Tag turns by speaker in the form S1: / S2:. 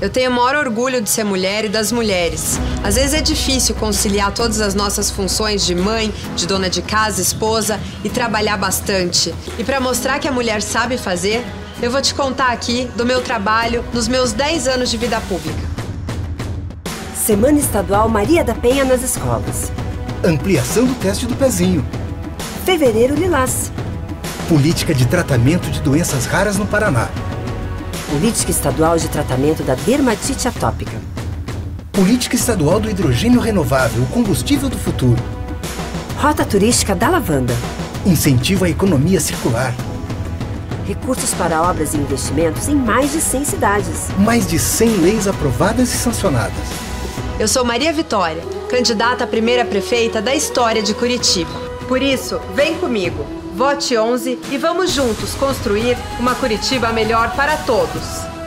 S1: Eu tenho o maior orgulho de ser mulher e das mulheres. Às vezes é difícil conciliar todas as nossas funções de mãe, de dona de casa, esposa e trabalhar bastante. E para mostrar que a mulher sabe fazer, eu vou te contar aqui do meu trabalho nos meus 10 anos de vida pública.
S2: Semana Estadual Maria da Penha nas escolas.
S3: Ampliação do teste do pezinho.
S2: Fevereiro Lilás.
S3: Política de tratamento de doenças raras no Paraná.
S2: Política Estadual de Tratamento da Dermatite Atópica.
S3: Política Estadual do Hidrogênio Renovável, o combustível do futuro.
S2: Rota Turística da Lavanda.
S3: Incentivo à economia circular.
S2: Recursos para obras e investimentos em mais de 100 cidades.
S3: Mais de 100 leis aprovadas e sancionadas.
S1: Eu sou Maria Vitória, candidata a primeira prefeita da história de Curitiba. Por isso, vem comigo, vote 11 e vamos juntos construir uma Curitiba melhor para todos.